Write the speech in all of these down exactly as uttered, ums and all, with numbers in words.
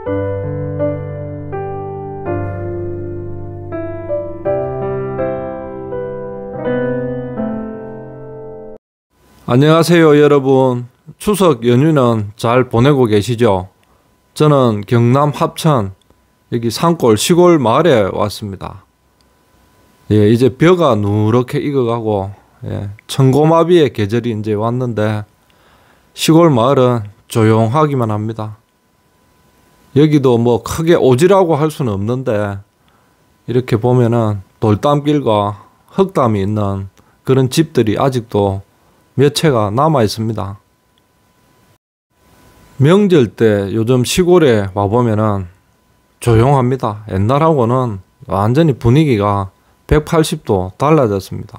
안녕하세요 여러분. 추석 연휴는 잘 보내고 계시죠? 저는 경남 합천 여기 산골 시골 마을에 왔습니다. 예, 이제 벼가 누렇게 익어가고 예, 천고마비의 계절이 이제 왔는데 시골 마을은 조용하기만 합니다. 여기도 뭐 크게 오지라고 할 수는 없는데 이렇게 보면은 돌담길과 흙담이 있는 그런 집들이 아직도 몇 채가 남아 있습니다. 명절 때 요즘 시골에 와보면은 조용합니다. 옛날하고는 완전히 분위기가 백팔십 도 달라졌습니다.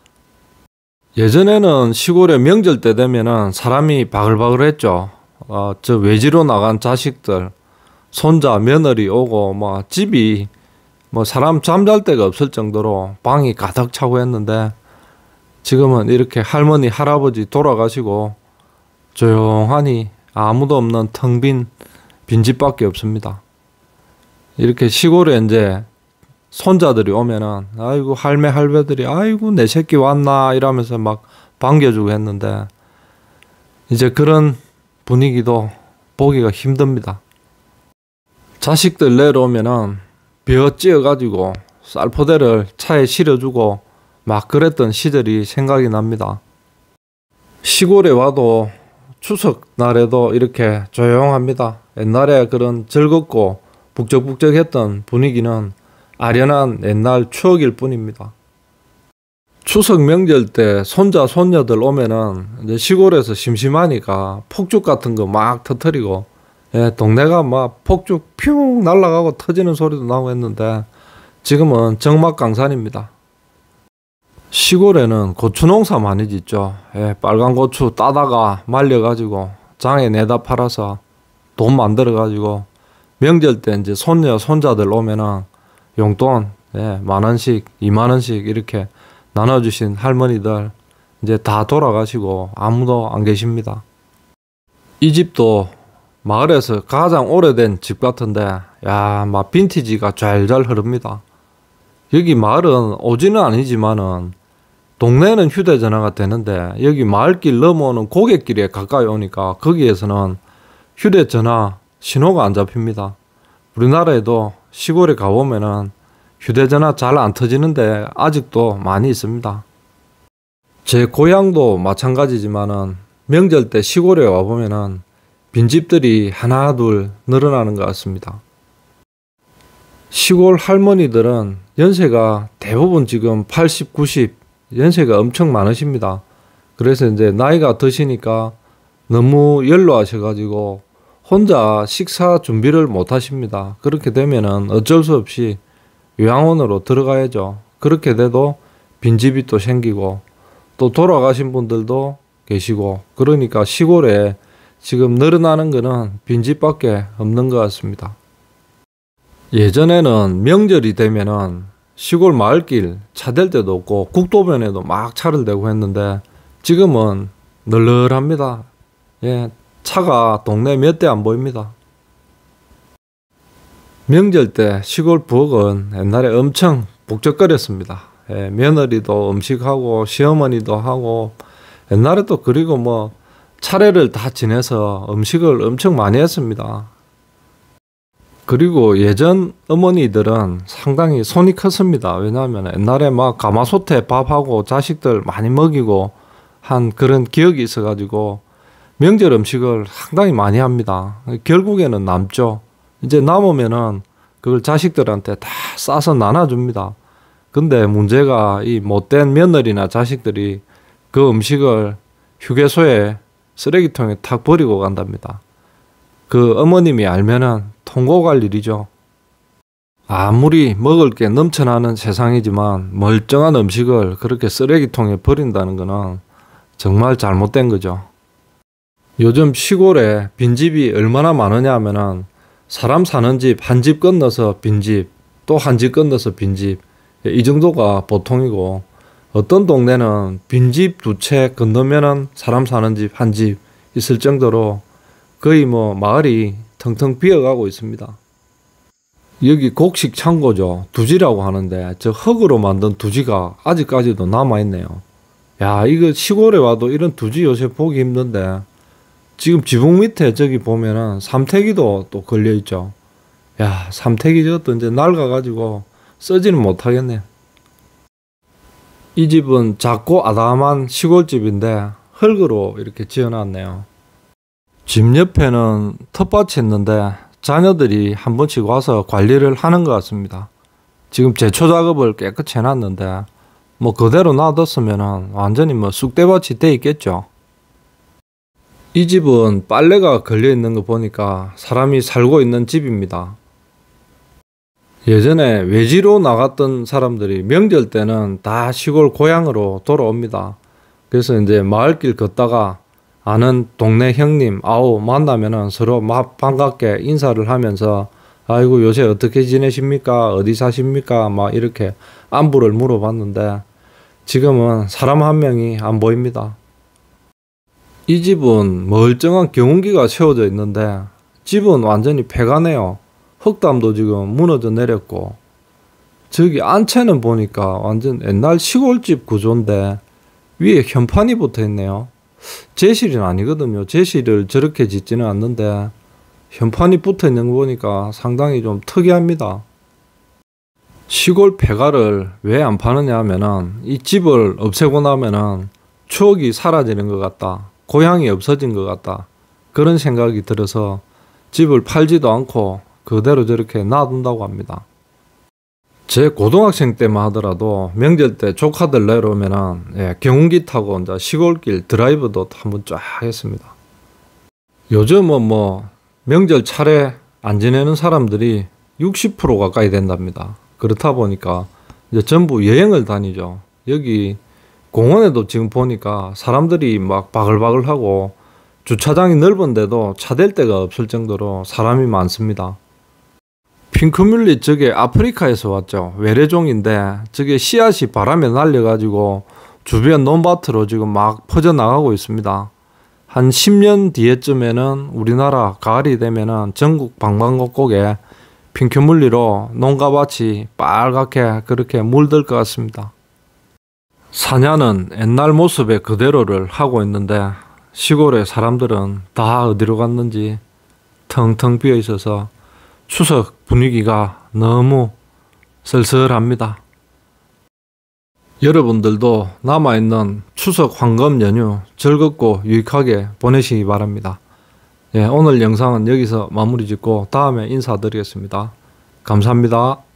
예전에는 시골에 명절 때 되면은 사람이 바글바글 했죠. 어, 저 외지로 나간 자식들, 손자, 며느리 오고 뭐 집이 뭐 사람 잠잘 데가 없을 정도로 방이 가득 차고 했는데 지금은 이렇게 할머니, 할아버지 돌아가시고 조용하니 아무도 없는 텅 빈 빈집밖에 없습니다. 이렇게 시골에 이제 손자들이 오면은 아이고 할매 할배들이 아이고 내 새끼 왔나 이러면서 막 반겨주고 했는데 이제 그런 분위기도 보기가 힘듭니다. 자식들 내려오면은 벼 찧어가지고 쌀포대를 차에 실어주고 막 그랬던 시절이 생각이 납니다. 시골에 와도 추석 날에도 이렇게 조용합니다. 옛날에 그런 즐겁고 북적북적했던 분위기는 아련한 옛날 추억일 뿐입니다. 추석 명절 때 손자 손녀들 오면은 이제 시골에서 심심하니까 폭죽 같은 거 막 터뜨리고 예, 동네가 막 폭죽 퓨 날아가고 터지는 소리도 나고 했는데 지금은 적막강산입니다. 시골에는 고추 농사 많이 짓죠. 예, 빨간 고추 따다가 말려가지고 장에 내다 팔아서 돈 만들어가지고 명절 때 이제 손녀 손자들 오면은 용돈 예, 만 원씩 이만 원씩 이렇게 나눠주신 할머니들 이제 다 돌아가시고 아무도 안 계십니다. 이 집도 마을에서 가장 오래된 집 같은데 야, 막 빈티지가 좔좔 흐릅니다. 여기 마을은 오지는 아니지만은 동네는 휴대전화가 되는데 여기 마을길 넘어오는 고갯길에 가까이 오니까 거기에서는 휴대전화 신호가 안 잡힙니다. 우리나라에도 시골에 가보면은 휴대전화 잘 안 터지는데 아직도 많이 있습니다. 제 고향도 마찬가지지만은 명절 때 시골에 와보면은 빈집들이 하나 둘 늘어나는 것 같습니다. 시골 할머니들은 연세가 대부분 지금 팔십, 구십 연세가 엄청 많으십니다. 그래서 이제 나이가 드시니까 너무 연로하셔가지고 혼자 식사 준비를 못 하십니다. 그렇게 되면은 어쩔 수 없이 요양원으로 들어가야죠. 그렇게 돼도 빈집이 또 생기고 또 돌아가신 분들도 계시고 그러니까 시골에 지금 늘어나는 거는 빈집밖에 없는 것 같습니다. 예전에는 명절이 되면은 시골 마을길 차 댈 데도 없고 국도변에도 막 차를 대고 했는데 지금은 널널합니다. 예, 차가 동네 몇 대 안 보입니다. 명절 때 시골 부엌은 옛날에 엄청 북적거렸습니다. 예, 며느리도 음식하고 시어머니도 하고 옛날에 또 그리고 뭐 차례를 다 지내서 음식을 엄청 많이 했습니다. 그리고 예전 어머니들은 상당히 손이 컸습니다. 왜냐하면 옛날에 막 가마솥에 밥하고 자식들 많이 먹이고 한 그런 기억이 있어가지고 명절 음식을 상당히 많이 합니다. 결국에는 남죠. 이제 남으면은 그걸 자식들한테 다 싸서 나눠줍니다. 근데 문제가 이 못된 며느리나 자식들이 그 음식을 휴게소에 쓰레기통에 탁 버리고 간답니다. 그 어머님이 알면은 통곡할 일이죠. 아무리 먹을 게 넘쳐나는 세상이지만 멀쩡한 음식을 그렇게 쓰레기통에 버린다는 거는 정말 잘못된 거죠. 요즘 시골에 빈집이 얼마나 많으냐 하면은 사람 사는 집 한 집 건너서 빈집, 또 한 집 건너서 빈집 이 정도가 보통이고 어떤 동네는 빈집 두 채 건너면은 사람 사는 집 한 집 있을 정도로 거의 뭐 마을이 텅텅 비어가고 있습니다. 여기 곡식 창고죠. 두지라고 하는데 저 흙으로 만든 두지가 아직까지도 남아있네요. 야, 이거 시골에 와도 이런 두지 요새 보기 힘든데 지금 지붕 밑에 저기 보면은 삼태기도 또 걸려있죠. 야, 삼태기 저것도 이제 낡아가지고 쓰지는 못하겠네. 이 집은 작고 아담한 시골집인데 흙으로 이렇게 지어놨네요. 집 옆에는 텃밭이 있는데 자녀들이 한 번씩 와서 관리를 하는 것 같습니다. 지금 제초 작업을 깨끗이 해놨는데 뭐 그대로 놔뒀으면 완전히 뭐 쑥대밭이 돼 있겠죠. 이 집은 빨래가 걸려 있는 거 보니까 사람이 살고 있는 집입니다. 예전에 외지로 나갔던 사람들이 명절 때는 다 시골 고향으로 돌아옵니다. 그래서 이제 마을길 걷다가 아는 동네 형님, 아우 만나면은 서로 막 반갑게 인사를 하면서 아이고 요새 어떻게 지내십니까? 어디 사십니까? 막 이렇게 안부를 물어봤는데 지금은 사람 한 명이 안 보입니다. 이 집은 멀쩡한 경운기가 세워져 있는데 집은 완전히 폐가네요. 흙담도 지금 무너져 내렸고 저기 안채는 보니까 완전 옛날 시골집 구조인데 위에 현판이 붙어 있네요. 제실은 아니거든요. 제실을 저렇게 짓지는 않는데 현판이 붙어 있는 거 보니까 상당히 좀 특이합니다. 시골 폐가를 왜 안 파느냐 하면은 이 집을 없애고 나면은 추억이 사라지는 것 같다. 고향이 없어진 것 같다. 그런 생각이 들어서 집을 팔지도 않고 그대로 저렇게 놔둔다고 합니다. 제 고등학생 때만 하더라도 명절 때 조카들 내려오면은 예, 경운기 타고 이제 시골길 드라이브도 한번 쫙 했습니다. 요즘은 뭐 명절 차례 안 지내는 사람들이 육십 퍼센트 가까이 된답니다. 그렇다 보니까 이제 전부 여행을 다니죠. 여기 공원에도 지금 보니까 사람들이 막 바글바글하고 주차장이 넓은데도 차 댈 데가 없을 정도로 사람이 많습니다. 핑크뮬리 저게 아프리카에서 왔죠. 외래종인데 저게 씨앗이 바람에 날려가지고 주변 논밭으로 지금 막 퍼져나가고 있습니다. 한 십 년 뒤에쯤에는 우리나라 가을이 되면은 전국 방방곡곡에 핑크뮬리로 농가밭이 빨갛게 그렇게 물들 것 같습니다. 사냐는 옛날 모습의 그대로를 하고 있는데 시골의 사람들은 다 어디로 갔는지 텅텅 비어 있어서 추석 분위기가 너무 쓸쓸합니다. 여러분들도 남아있는 추석 황금 연휴 즐겁고 유익하게 보내시기 바랍니다. 예, 오늘 영상은 여기서 마무리 짓고 다음에 인사드리겠습니다. 감사합니다.